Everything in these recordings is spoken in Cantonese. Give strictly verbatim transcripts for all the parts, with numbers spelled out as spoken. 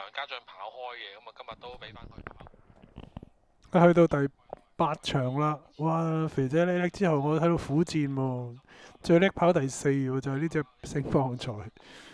場家俊跑開嘅，咁啊今日都俾翻佢跑。 去到第八場啦，哇！肥仔叻叻之後，我睇到苦戰喎，最叻跑第四喎，就係呢隻星放財。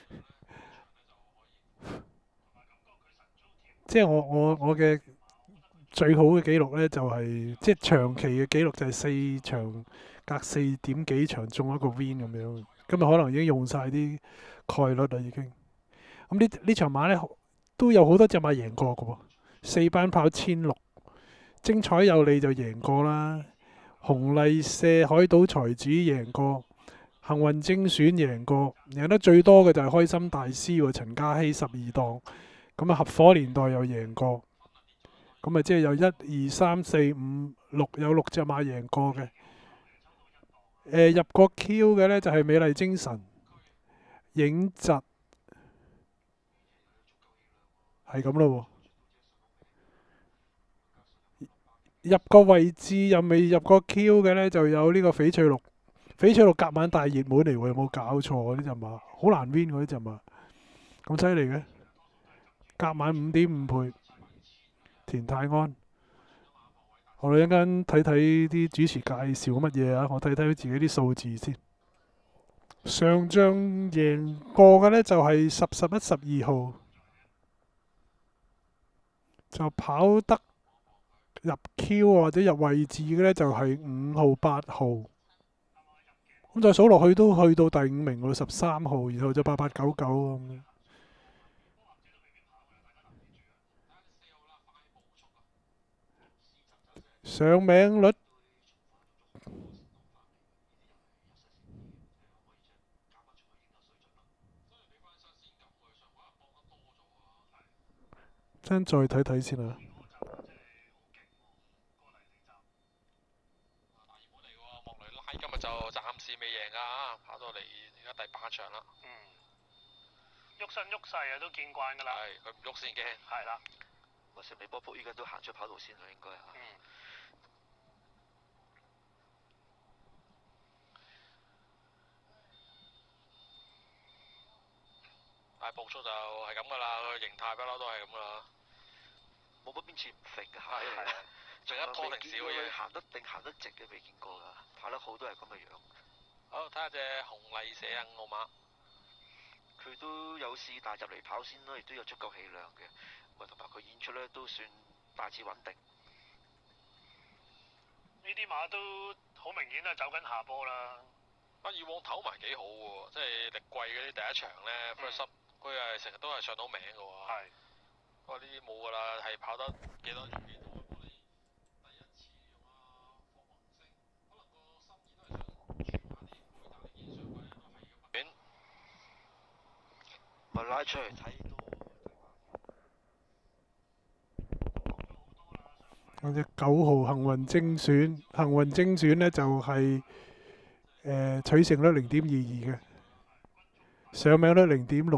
即係我我我嘅最好嘅記錄呢，就係、即係長期嘅記錄就係四場隔四點幾場中一個 win 咁樣。今日可能已經用晒啲概率啦，已經。咁呢呢場馬呢，都有好多隻馬贏過嘅喎，四班跑千六，精彩有利就贏過啦，紅麗舍海島才子贏過，幸運精選贏過，贏得最多嘅就係開心大師喎，陳嘉熙十二檔，咁啊合夥年代又贏過，咁啊即係有一二三四五六有六隻馬贏過嘅。誒、入過 Q 嘅呢就係美麗精神、影疾，係咁咯喎。入個位置又未入過 Q 嘅呢，就有呢個翡翠綠。翡翠綠夾晚大熱門嚟喎，有冇搞錯啊？呢隻馬好難 win 喎，呢隻馬咁犀利嘅，夾晚五點五倍。田泰安，我哋一陣間睇睇啲主持介紹乜嘢啊？我睇睇佢自己啲數字先。上仗贏過嘅呢，就係十、十一、十二號，就跑得入 Q 或者入位置嘅呢，就係五號、八號。咁再數落去都去到第五名喎，十三號，然後就八八九九咁。上名率真再睇睇先啊！ 莫雷拉今日就暫時未贏啊，跑到嚟而家第八場啦。 嗯，喐身喐勢啊，都見慣㗎啦。 係，佢唔喐先驚。 係啦。 或者美波福依家都行出跑道線啦，應該嚇。 嗯。 大步速就係咁噶啦，佢形態不嬲都係咁噶啦， 冇乜邊次唔揈嘅係係係，仲一拖停少嘅嘢。 行得定行得直嘅未見過㗎，跑得好都係咁嘅樣。 好，睇下隻紅麗舍啊，五號馬。 佢都有試，但入嚟跑先啦，亦都有足夠氣量嘅。咁同埋佢演出咧都算大致穩定。 呢啲馬都好明顯係走緊下坡啦。 啊，以往唞埋幾好喎，即係力貴嗰啲第一場咧 first up，佢係成日都係上到名嘅喎。 係。 不過呢啲冇㗎啦，係跑得幾多場幾多。我哋第一次用啊霍宏星，可能個心意都係想傳下啲配搭啲件上去都係嘅。 咪拉出嚟睇都。 嗰隻九號幸運精選，幸運精選呢就係、誒、取勝率零點二二嘅，上名率零點六，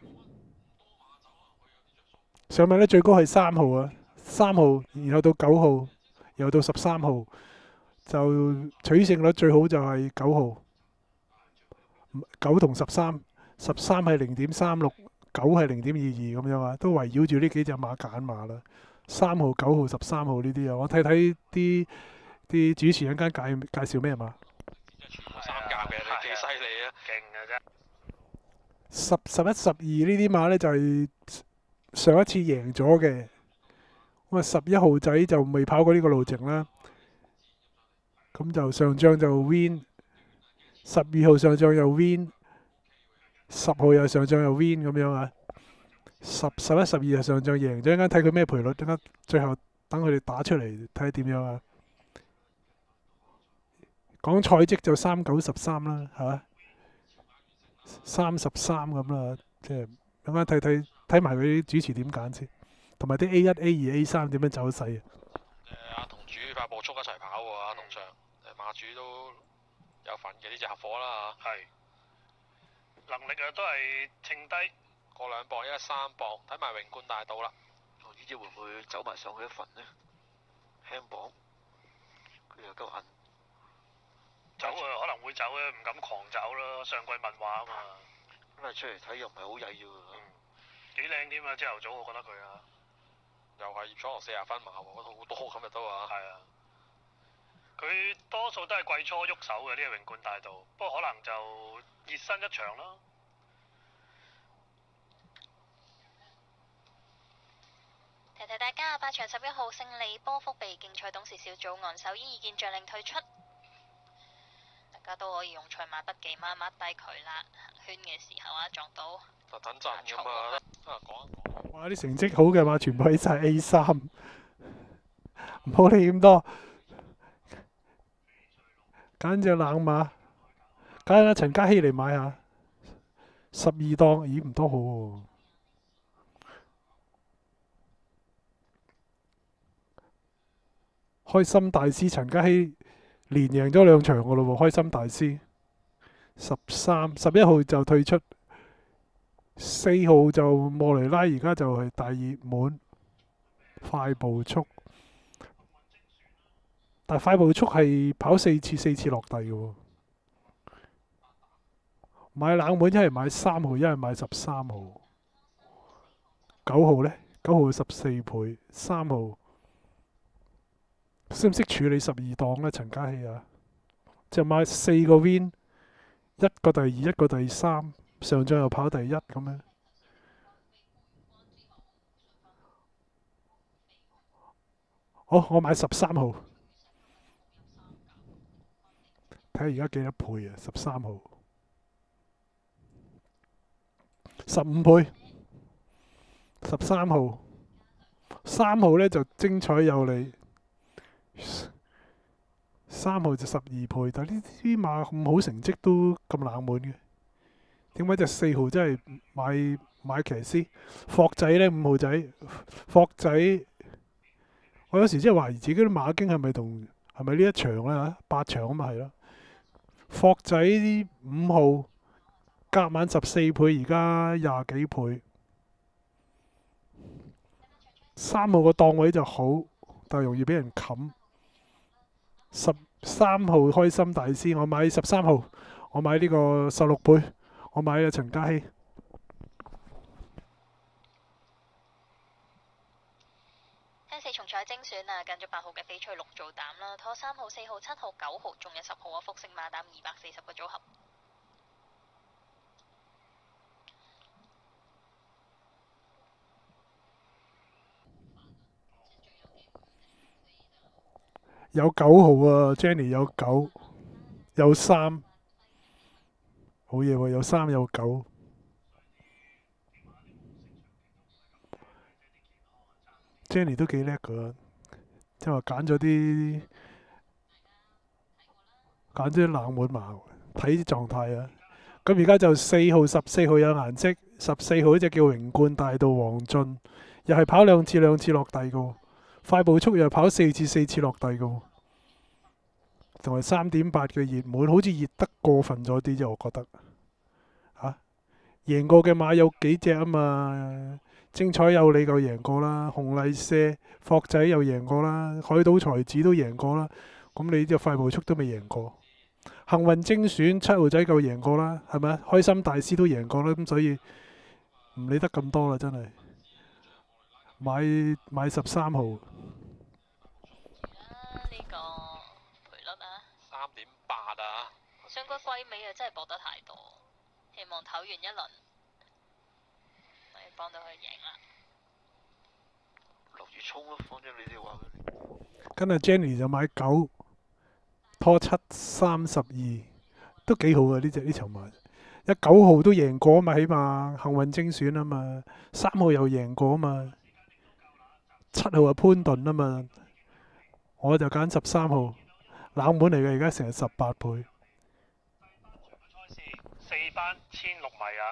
上名率最高係三號啊，三號，然後到九號，又到十三號，就取勝率最好就係九號，九同十三，十三係零點三六，九係零點二二咁樣啊，都圍繞住呢幾隻馬揀馬啦。三號、九號、十三號呢啲啊，我睇睇啲啲主持人間介介紹咩馬？ 全部三甲嘅，你幾犀利啊！ 勁嘅啫。 十、十一、十二呢啲馬呢，就係、上一次贏咗嘅，咁啊十一號仔就未跑過呢個路程啦，咁就上仗就 win， 十二號上仗又 win， 十號又上仗又 win 咁樣啊。十、十一、十二日上仗贏咗，一陣間睇佢咩賠率，等間最後等佢哋打出嚟睇下點樣啊！講賽績就三九十三啦，係嘛？三十三咁啦，即係等間睇睇睇埋佢啲主持點揀先，同埋啲 A 一、A 二、A 三點樣走勢啊！ 誒阿同主快步速一齊跑喎，阿同上誒馬主都有份嘅呢隻合夥啦嚇。 係。能力啊都係稱低。 過兩磅，一三磅，睇埋榮冠大道啦。 哦，呢隻會唔會走埋上去一份呢？輕磅，佢又夠硬。 走啊，可能會走嘅，唔敢狂走咯。上季問話啊嘛。 咁啊出嚟睇又唔係好曳啫喎。 嗯。 幾靚添啊！朝頭早我覺得佢啊， 又係葉楚龍四十分馬喎，好多今日都啊。 係啊，佢多數都係季初喐手嘅呢個榮冠大道，不過可能就熱身一場啦。 提提大家，八場十一號勝利波幅被競賽董事小組按手依意見將令退出，大家都可以用賽馬筆記碼 mark 低佢啦。行圈嘅時候啊，撞到特等陣㗎嘛，啊講一講。 哇！啲成績好嘅馬全部喺晒 A 三，唔好理咁多，揀隻冷馬，揀阿陳嘉熙嚟買下，十二檔，咦唔多好喎。開心大師陳嘉熙連贏咗兩場噶咯喎，開心大師十三十一號就退出，四號就莫雷拉，而家就係大熱門，快步速，但快步速係跑四次四次落地嘅喎，買冷門一係買三號，一係買十三號，九號呢？九號十四倍，三號。識唔識處理十二檔呢？陳嘉熙啊，就買四個 win， 一個第二，一個第三，上仗又跑第一咁樣。好，我買十三號，睇下而家幾多倍啊？十三號，十五倍，十三號，三號呢就精彩有理。三號就十二倍，但呢啲馬咁好成績都咁冷門嘅，點解隻四號真係買買騎師？霍仔呢？五號仔，霍仔，我有時真係懷疑自己啲馬經係咪同係咪呢一場呢？八場啊嘛係咯，霍仔五號夾晚十四倍，而家廿幾倍，三號個檔位就好，但係容易俾人冚。十三號開心大師，我買十三號，我買呢個十六倍，我買啊陳嘉熙。 聽四重彩精選啊，跟咗八號嘅翡翠綠做膽啦，拖三號、四號、七號、九號，仲有十號啊，複式馬膽二百四十個組合。 有九號啊 ，Jenny 有九，有三，好嘢喎！有三有九，Jenny 都幾叻噶，即係話揀咗啲揀啲冷門馬，睇啲狀態啊。咁而家就四號、十四號有顏色，十四號呢隻叫榮冠大道黃俊，又係跑兩次兩次落地噶。快步速又跑四次四次落地嘅，同埋三點八嘅熱門，好似熱得過分咗啲啫，我覺得嚇、啊。贏過嘅馬有幾隻啊嘛？精彩有理就贏過啦，紅麗舍、霍仔又贏過啦，海島才子都贏過啦。咁你呢隻快步速都未贏過，幸運精選七號仔夠贏過啦，係咪？開心大師都贏過啦，咁所以唔理得咁多啦，真係買買十三號。 呢個賠率啊， 三點八啊！ 上個季尾啊真係搏得太多，希望唞完一輪，可以幫到佢贏啦。 落住衝咯，放咗你哋話佢。 跟阿 Jenny 就買九，拖七三十二，都幾好啊！呢隻呢場馬，一九號都贏過啊嘛，起碼幸運精選啊嘛，三號又贏過啊嘛，七號係潘頓啊嘛。我就揀十三號，冷門嚟嘅，而家成日十八倍。 賽事四班千六米啊，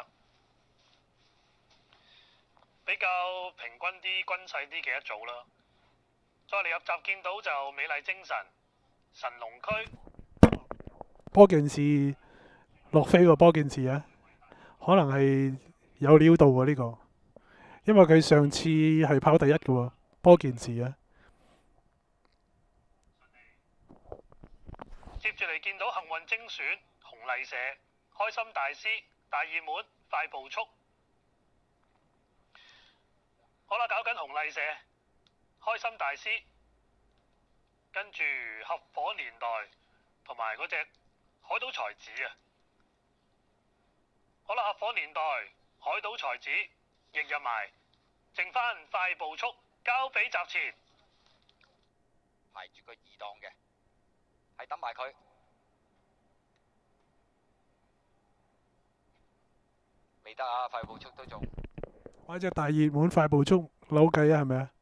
比較平均啲、均勢啲嘅一組啦。再嚟入閘見到就美麗精神、神龍區。 波件事落飛喎，波件事啊，可能係有料到喎呢個，因為佢上次係跑第一嘅喎，波件事啊。 接住嚟見到幸運精選、紅麗舍、開心大師、大熱門、快步速。 跟紅麗舍、開心大師，跟住合夥年代同埋嗰隻海島才子啊。好啦，合夥年代、海島才子亦入埋，剩翻快步速交俾集前。 排住個二檔嘅，係等埋佢。未得啊，快步速都仲。 買隻大熱門快步速扭計啊，係咪啊？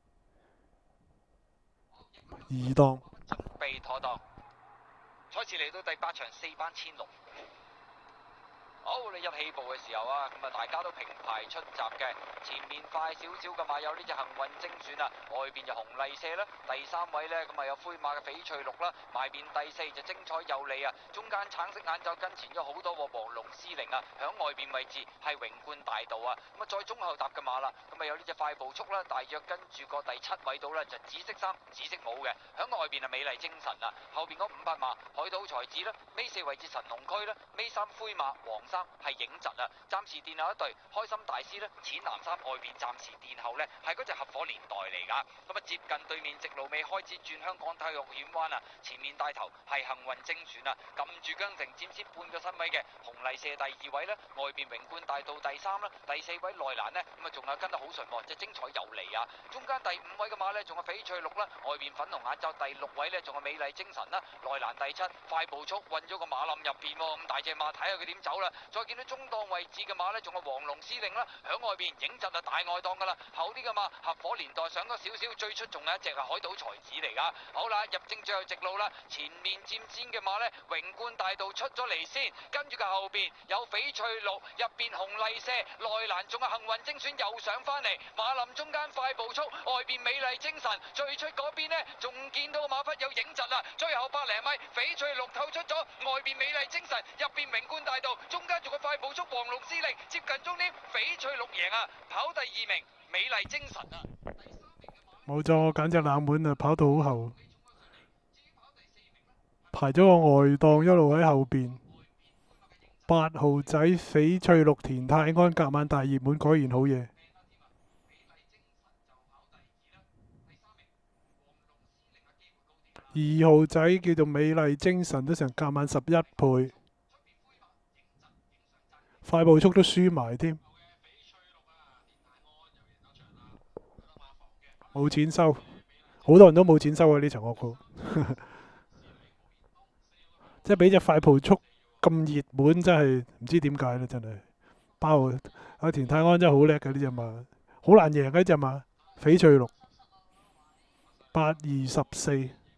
二檔。 準備妥當。賽事嚟到第八場四班千六。好，你一起步嘅時候啊，咁啊大家都平排出閘嘅，前面快少少嘅馬有呢隻幸運精選啊，外邊就紅麗舍啦，第三位呢，咁啊有灰馬嘅翡翠綠啦，埋邊第四就精彩有利啊，中間橙色眼罩跟前咗好多喎，黃龍司令啊，響外邊位置係榮冠大道啊，咁啊再中後搭嘅馬啦，咁啊有呢隻快步速啦，大約跟住個第七位度呢，就紫色衫、紫色帽嘅，響外邊係美麗精神啊，後邊嗰五匹馬海島才子啦，尾四位置神龍區啦，尾三灰馬黃係影疾啊！暫時墊後一隊開心大師呢，淺藍衫外邊暫時墊後呢，係嗰隻合夥年代嚟噶。咁啊接近對面直路尾開始轉香港體育院灣啊，前面帶頭係幸運精選啊，撳住韁城佔先半個身位嘅紅麗舍第二位呢，外邊榮冠大道第三啦，第四位內欄呢，咁啊仲有跟得好順喎，即精彩有利啊！中間第五位嘅馬呢，仲有翡翠綠啦，外邊粉紅眼罩第六位呢，仲有美麗精神啦，內欄第七快步速混咗個馬冧入邊喎，咁大隻馬睇下佢點走啦。再見到中檔位置嘅馬呢，仲有黃龍司令啦，響外邊影疾啊大外檔噶啦，後啲嘅馬合夥年代上咗少少，最出仲有一隻係海島才子嚟噶。好啦，入正最後直路啦，前面佔先嘅馬呢，榮冠大道出咗嚟先，跟住嘅後邊有翡翠綠，入邊紅麗舍，內欄仲有幸運精選又上翻嚟，馬林中間快步速，外邊美麗精神，最出嗰邊呢，仲見到馬匹有影疾啊，最後百零米翡翠綠透出咗，外邊美麗精神，入邊榮冠大道，中間仲有快步速黃龍司令，接近終點翡翠綠贏啊，跑第二名美麗精神啊。 冇錯，我揀隻冷門啊，跑到好後，排咗個外檔一路喺後邊。八號仔翡翠綠田泰安夾晚大熱門，果然好嘢。二號仔叫做美麗精神，都成夾晚十一倍。快步速都輸埋添，冇錢收，好多人都冇錢收啊！呢場惡股，即係俾隻快步速咁熱門，真係唔知點解咧，真係包阿田泰安真係好叻嘅呢隻馬，好難贏嘅呢隻馬，翡翠綠八二十四，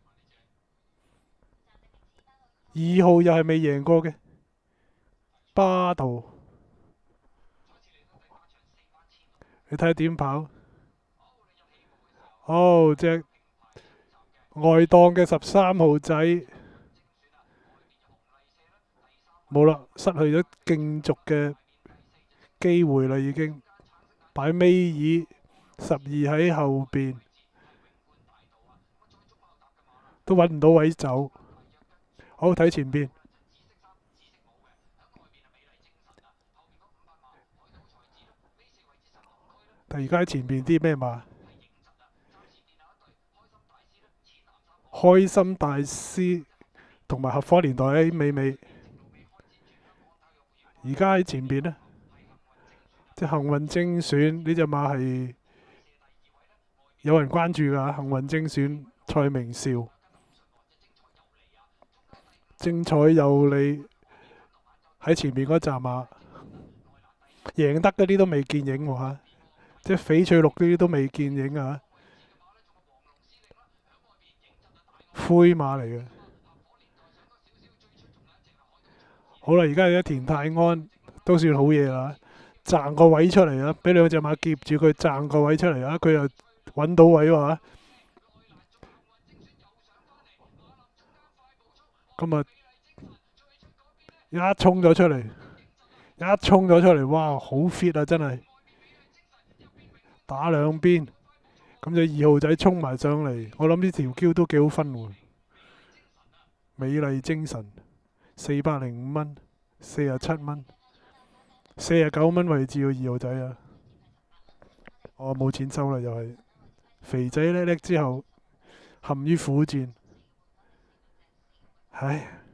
二號又係未贏過嘅巴圖。你睇下點跑？哦，隻外檔嘅十三號仔冇啦，失去咗競逐嘅機會啦，已經擺尾二，十二喺後邊，都揾唔到位走。好，睇前邊。但而家喺前邊啲咩馬？開心大師同埋合夥年代喺美美。而家喺前邊呢，即係幸運精選呢隻馬係有人關注㗎。幸運精選蔡明紹，精彩有利喺前面嗰紮馬，贏得嗰啲都未見影喎嚇。即係翡翠綠呢啲都未見影啊！灰馬嚟嘅。好啦，而家有一田泰安都算好嘢啦，掙個位出嚟啊！俾兩隻馬夾住佢，掙個位出嚟啊！佢又揾到位喎。今日一衝咗出嚟，一衝咗出嚟，哇！好 fit 啊，真係〜打兩邊，咁就二號仔衝埋上嚟，我諗呢條 Q 都幾好分喎。美麗精神四百零五蚊，四十七蚊，四十九蚊位置個二號仔啊！ 我冇錢收啦，又係肥仔叻叻之後陷於苦戰，唉。